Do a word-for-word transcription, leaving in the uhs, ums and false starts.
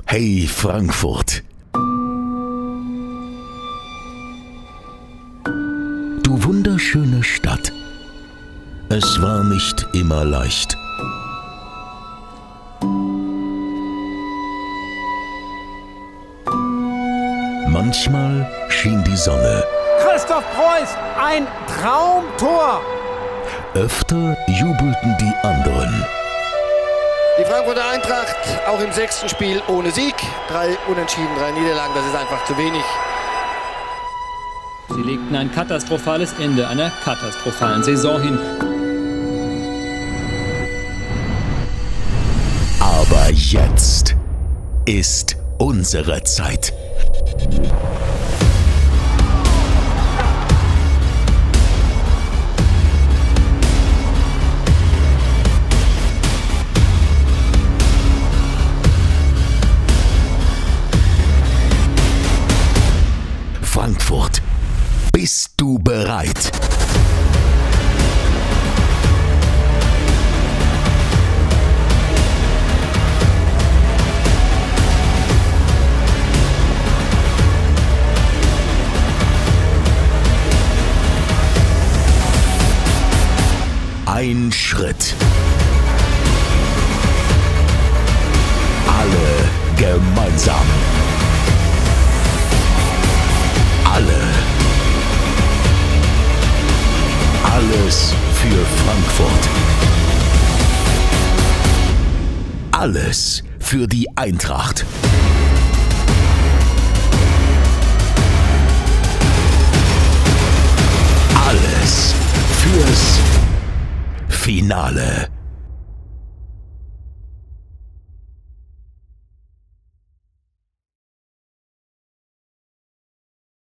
Hey Frankfurt! Du wunderschöne Stadt. Es war nicht immer leicht. Manchmal schien die Sonne. Christoph Preuß, ein Traumtor! Öfter jubelten die anderen. Die Frankfurter Eintracht auch im sechsten Spiel ohne Sieg. Drei Unentschieden, drei Niederlagen, das ist einfach zu wenig. Sie legten ein katastrophales Ende einer katastrophalen Saison hin. Aber jetzt ist unsere Zeit. Frankfurt, bist du bereit? Ein Schritt. Alle gemeinsam. Alle. Alles für Frankfurt. Alles für die Eintracht. Alles fürs Finale.